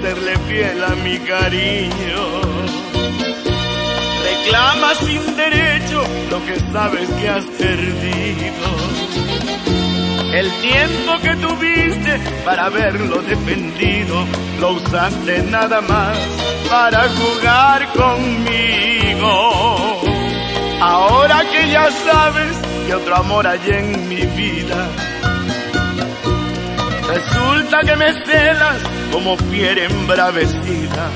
serle fiel a mi cariño. Reclama sin derecho lo que sabes que has perdido. El tiempo que tuviste para haberlo defendido, lo usaste nada más para jugar conmigo. Ahora que ya sabes que otro amor hay en mi vida, resulta que me celas como fiera embravecida.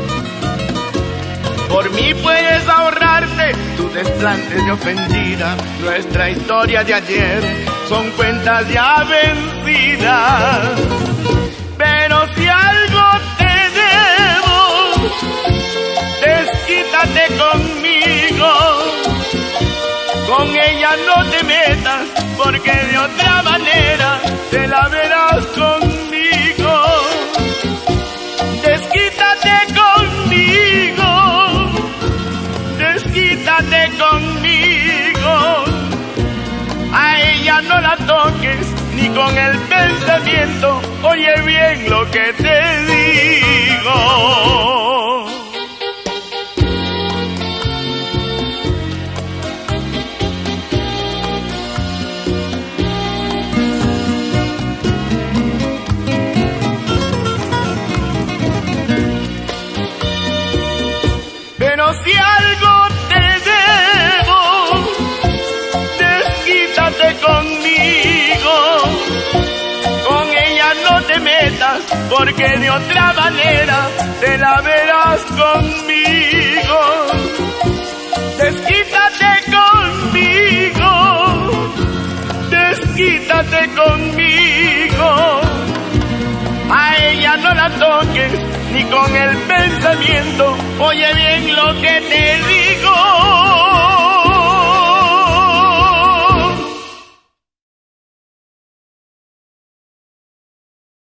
Por mí puedes ahorrarte tus desplantes de ofendida. Nuestra historia de ayer son cuentas ya vencidas. Pero si algo te debo, desquítate conmigo. Con ella no te metas, porque de otra manera te la verás conmigo. Desquítate conmigo, desquítate conmigo. A ella no la toques ni con el pensamiento. Oye bien lo que te digo. Pero si algo te debo, desquítate conmigo. Con ella no te metas, porque de otra manera te la verás conmigo. Desquítate conmigo, desquítate conmigo. A ella no la toques ni con el pensamiento. Oye bien lo que te digo.